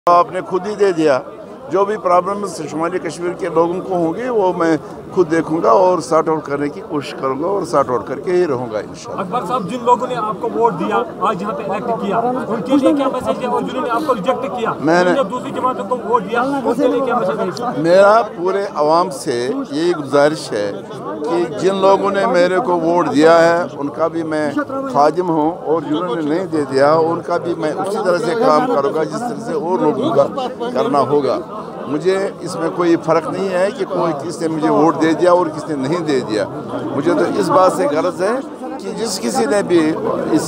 आपने खुद ही दे दिया। जो भी प्रॉब्लम शुमाली कश्मीर के लोगों को होंगी वो मैं खुद देखूंगा और सॉर्ट आउट करने की कोशिश करूंगा और सॉर्ट आउट करके ही रहूंगा इंशाल्लाह। अकबर साहब, जिन लोगों ने आपको वोट दिया, आज यहाँ पे इलेक्ट किया, उनके लिए क्या मैसेज है? और जिन्होंने आपको रिजेक्ट किया, मैंने दूसरी जमातों को वोट दिया, उनके लिए क्या मैसेज है? मेरा पूरे अवाम से यही गुजारिश है कि जिन लोगों ने मेरे को वोट दिया है उनका भी मैं खादिम हूँ, और जिन्होंने नहीं दे दिया उनका भी मैं उसी तरह से काम करूँगा जिस तरह से और लोगों का करना होगा। मुझे इसमें कोई फ़र्क नहीं है कि कोई किसने मुझे वोट दे दिया और किसने नहीं दे दिया। मुझे तो इस बात से गर्ज है कि जिस किसी ने भी इस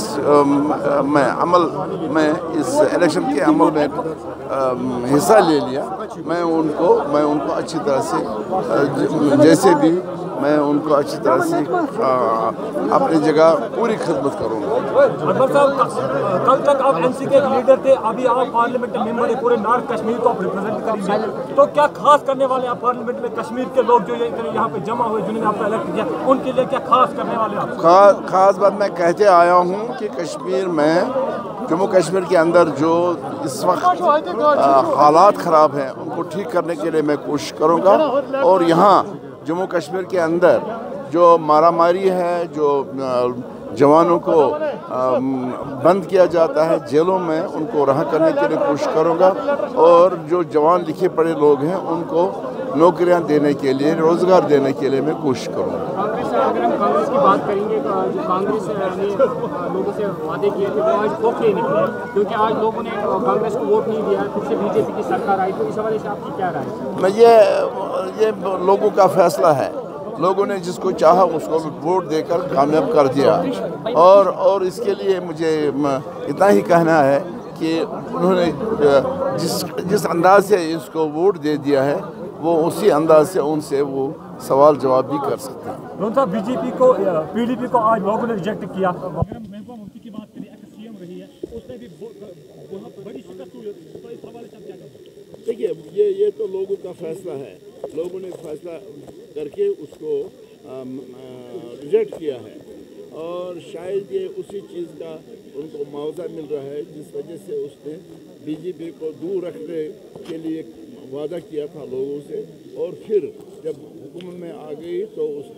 इस इलेक्शन के अमल में हिस्सा ले लिया, मैं उनको अच्छी तरह से जैसे भी मैं उनको अच्छी तरह से अपनी जगह पूरी खिदमत करूँगा। अकबर साहब, कल तक आप एनसी के लीडर थे, अभी आप पार्लियामेंट मेंबर है, पूरे नॉर्थ कश्मीर को आप रिप्रेजेंट करेंगे, तो क्या खास करने वाले आप पार्लियामेंट में? कश्मीर के लोग जो यहाँ पे जमा हुए, जिन्होंने आपको इलेक्ट किया, उनके लिए क्या खास करने वाले आप? खास बात मैं कहते आया हूँ कि कश्मीर में, जम्मू कश्मीर के अंदर जो इस वक्त हालात ख़राब हैं उनको ठीक करने के लिए मैं कोशिश करूँगा। और यहाँ जम्मू कश्मीर के अंदर जो मारामारी है, जो जवानों को बंद किया जाता है जेलों में, उनको रहा करने के लिए कोशिश करूँगा। और जो जवान लिखे पढ़े लोग हैं उनको नौकरियां देने के लिए, रोज़गार देने के लिए मैं कोशिश करूँगा। अगर हम कांग्रेस की बात करेंगे, जो कांग्रेस ने लोगों से वादे किए थे वो आज खोखले निकले, क्योंकि आज लोगों ने कांग्रेस को वोट नहीं दिया, फिर से बीजेपी की सरकार आई, तो इस हवाले से आपकी क्या राय है? मैं ये लोगों का फैसला है। लोगों ने जिसको चाहा उसको वोट देकर कामयाब कर दिया, और इसके लिए मुझे इतना ही कहना है कि उन्होंने जिस अंदाज से इसको वोट दे दिया है वो उसी अंदाज से उनसे वो सवाल जवाब भी कर सकते हैं। लोन साहब, बीजेपी को, पीडीपी को आज लोगों ने रिजेक्ट किया। अगर हम महबूबा मुफ्ती की बात करें, एक्स सीएम रही है, उसने भी बहुत बड़ी शिकस्त हुई, तो इस हवाले से क्या करें? देखिए, ये तो लोगों का फैसला है। लोगों ने फैसला करके उसको रिजेक्ट किया है, और शायद ये उसी चीज़ का उनको मुआवजा मिल रहा है जिस वजह से उसने बीजेपी को दूर रखने के लिए वादा किया था लोगों से, और फिर जब हुकूमत में आ गई तो उस